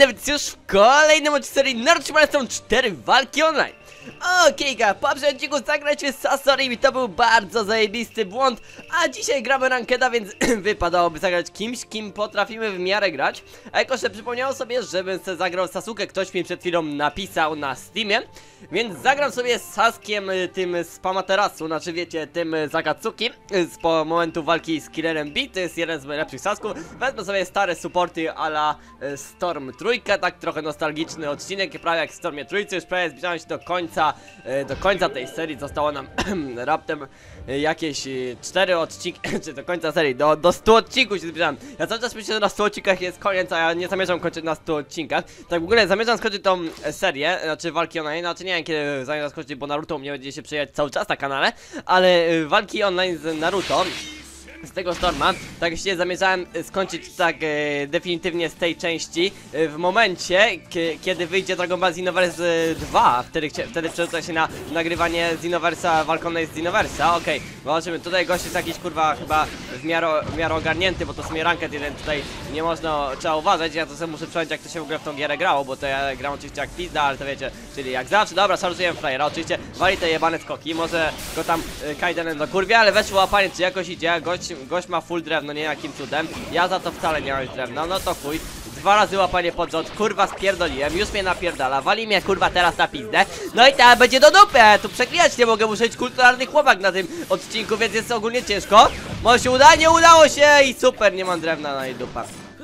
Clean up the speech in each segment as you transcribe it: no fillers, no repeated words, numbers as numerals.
witajcie już w kolejnym odcinku serii Naruto są 4 walki online. Okejka, po poprzednim odcinku zagraliśmy z Sasori i to był bardzo zajebisty błąd. A dzisiaj gramy rankeda, więc wypadałoby zagrać kimś, kim potrafimy w miarę grać. A jakoś się przypomniało sobie, żebym sobie zagrał Sasuke, ktoś mi przed chwilą napisał na Steamie. Więc zagram sobie z Saskiem, tym z Pamaterasu, znaczy wiecie, tym z Akatsuki, z momentu walki z Killerem B, to jest jeden z najlepszych Sasków. Wezmę sobie stare supporty a la Storm Trójkę, tak trochę nostalgiczny odcinek, prawie jak w Stormie Trójcy, już prawie zbliżamy się do końca tej serii. Zostało nam raptem jakieś 4 odcinki, czy do końca serii, do 100 odcinków się zbliżam. Ja cały czas myślę, że na 100 odcinkach jest koniec, a ja nie zamierzam kończyć na 100 odcinkach. Tak w ogóle zamierzam skończyć tą serię, znaczy walki online, znaczy nie wiem kiedy zamierzam skończyć, bo Naruto u mnie będzie się przejechać cały czas na kanale. Ale walki online z Naruto, z tego Storma, tak się zamierzałem skończyć tak definitywnie z tej części w momencie, kiedy wyjdzie Dragon Ball Xenoverse 2. Wtedy przerzuca się na nagrywanie Xenoversa, walkonej z Xenoversa. Okej, zobaczymy, tutaj gość jest jakiś kurwa chyba w miarę ogarnięty, bo to sobie ranked jeden tutaj nie można, trzeba uważać. Ja to sobie muszę przejąć, jak to się w ogóle w tą gierę grało, bo to ja gram oczywiście jak pizda, ale to wiecie, czyli jak zawsze. Dobra, szarżuję frajera, oczywiście wali te jebane skoki, może go tam Kaidenem do kurwie, ale weszło łapanie, czy jakoś idzie, gość ma full drewno, nie jakim cudem. Ja za to wcale nie mam drewna, no to chuj. 2 razy łapanie pod rząd, kurwa spierdoliłem, już mnie napierdala, wali mnie kurwa teraz na pizdę. No i teraz będzie do dupy, tu przeklinać nie mogę, muszę być kulturalny chłopak na tym odcinku, więc jest ogólnie ciężko. Może się uda? Nie udało się i super, nie mam drewna, no i dupa.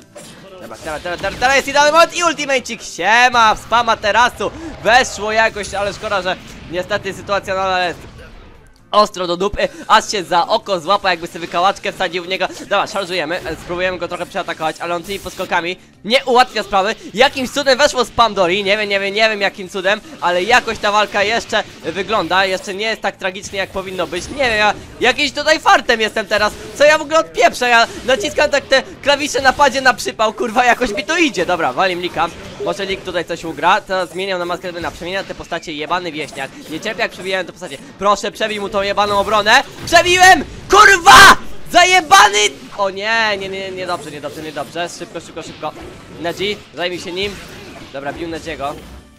Teraz jest idealny moment i ultimacik, siema, z Pamaterasu. Weszło jakoś, ale szkoda, że niestety sytuacja nadal jest ostro do dupy, aż się za oko złapał, jakby sobie wykałaczkę wsadził w niego. Dobra, szarżujemy, spróbujemy go trochę przeatakować, ale on tymi poskokami nie ułatwia sprawy. Jakimś cudem weszło z Pandori, nie wiem jakim cudem, ale jakoś ta walka jeszcze wygląda, jeszcze nie jest tak tragicznie jak powinno być. Nie wiem, ja jakiś tutaj fartem jestem teraz, co ja w ogóle odpieprzę, ja naciskam tak te klawisze na padzie na przypał, kurwa, jakoś mi to idzie. Dobra, walim Lika, może Lik tutaj coś ugra, teraz zmieniam na maskę na przemienia te postacie, jebany wieśniak, nie cierpię jak przebijałem te postacie, proszę przebij mu tą jebaną obronę. Przebiłem! Kurwa! Zajebany! O nie, niedobrze. Szybko. Neji, zajmij się nim. Dobra, bił Nejiego.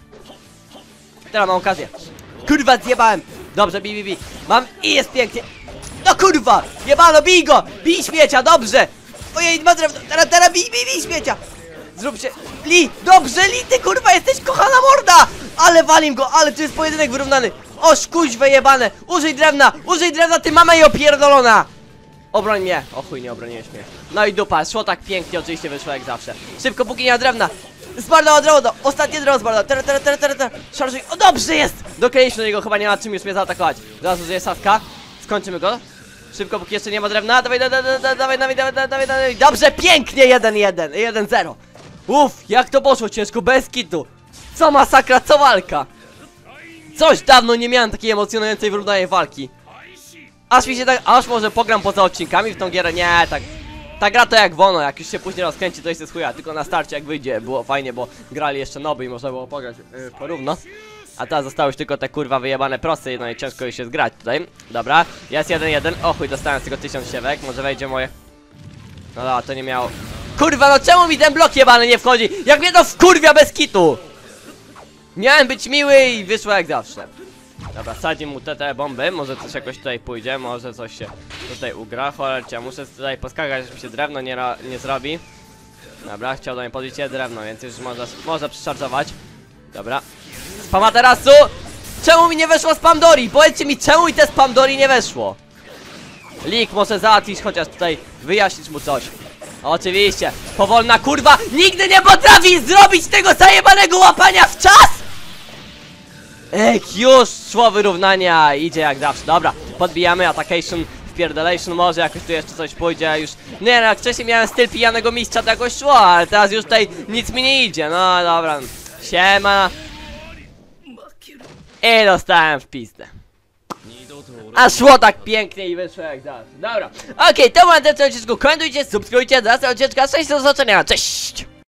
Teraz mam okazję. Kurwa, zjebałem! Dobrze, bij. Mam i jest pięknie. No kurwa! Jebano, bij go! Bij śmiecia, dobrze! Ojej, ma drewno. Teraz bij śmiecia! Zróbcie. Li! Dobrze, Li, ty kurwa jesteś kochana morda! Ale walim go, ale tu jest pojedynek wyrównany. Oż kuźwe jebane! Użyj drewna, ty mama i opierdolona! Obroń mnie! O chuj, nie obroniłeś mnie. No i dupa, szło tak pięknie, oczywiście wyszło jak zawsze. Szybko, póki nie ma drewna. Zmarnował drewno, ostatnie drewno zmarnował. Szarżuj, o dobrze jest! Dokleiliśmy do niego, chyba nie ma czym już mnie zaatakować. Zaraz użyję Saska, skończymy go. Szybko, póki jeszcze nie ma drewna, dawaj. Dobrze, pięknie, 1-0. Uff, jak to poszło ciężko, bez kitu. Co masakra, co walka. Coś dawno nie miałem takiej emocjonującej wyrównanej walki. Aż mi się tak, aż może pogram poza odcinkami w tą gierę, nie, tak. Ta gra to jak wono, jak już się później rozkręci to jest z chuja, tylko na starcie jak wyjdzie było fajnie, bo grali jeszcze noby i można było pograć porówno. A teraz zostały już tylko te kurwa wyjebane prosty, no i ciężko już się zgrać tutaj. Dobra, jest 1-1, o chuj, dostałem z tego 1000 siewek, może wejdzie moje. No dobra, to nie miało. Kurwa, no czemu mi ten blok jebany nie wchodzi? Jak mnie to wkurwia bez kitu! Miałem być miły i wyszło jak zawsze. Dobra, sadzi mu te bomby, może coś jakoś tutaj pójdzie, może coś się tutaj ugra. Cholercia, muszę tutaj poskakać, żeby się drewno nie zrobi. Dobra, chciał do mnie podbić drewno, więc już może przyszarżować. Dobra. Z Pamaterasu! Czemu mi nie weszło z Pandori? Powiedzcie mi, czemu mi te z Pandori nie weszło? Lik może załatwić, chociaż tutaj wyjaśnić mu coś. Oczywiście, powolna kurwa nigdy nie potrafi zrobić tego zajebanego łapania w czas! Już szło wyrównania, idzie jak zawsze. Dobra, podbijamy, attackation, wpierdolation, może jakoś tu jeszcze coś pójdzie już. Nie no, jak wcześniej miałem styl pijanego mistrza, to jakoś szło, ale teraz już tutaj nic mi nie idzie. No dobra, siema. I dostałem w pizdę. A szło tak pięknie i wyszło jak zawsze. Dobra, okej, to było na tym odcinku. Komentujcie, subskrybujcie, do następnego odcinka. Cześć, do zobaczenia, cześć!